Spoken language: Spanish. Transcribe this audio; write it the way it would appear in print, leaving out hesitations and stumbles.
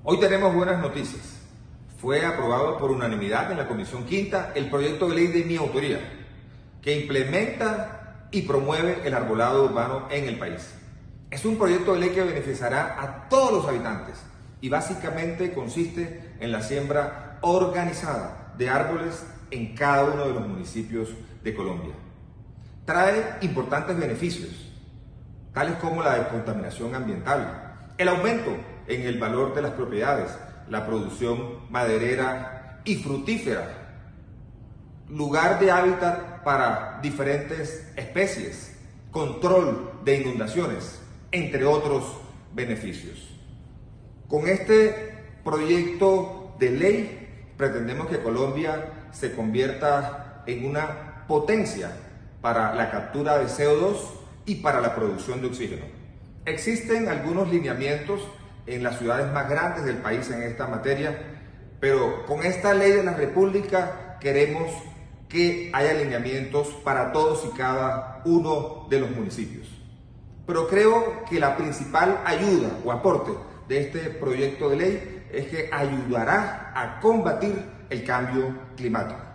Hoy tenemos buenas noticias. Fue aprobado por unanimidad en la Comisión Quinta el proyecto de ley de mi autoría, que implementa y promueve el arbolado urbano en el país. Es un proyecto de ley que beneficiará a todos los habitantes y básicamente consiste en la siembra organizada de árboles en cada uno de los municipios de Colombia. Trae importantes beneficios, tales como la descontaminación ambiental, el aumento en el valor de las propiedades, la producción maderera y frutífera, lugar de hábitat para diferentes especies, control de inundaciones, entre otros beneficios. Con este proyecto de ley pretendemos que Colombia se convierta en una potencia para la captura de CO2 y para la producción de oxígeno. Existen algunos lineamientos en las ciudades más grandes del país en esta materia, pero con esta ley de la República queremos que haya lineamientos para todos y cada uno de los municipios. Pero creo que la principal ayuda o aporte de este proyecto de ley es que ayudará a combatir el cambio climático.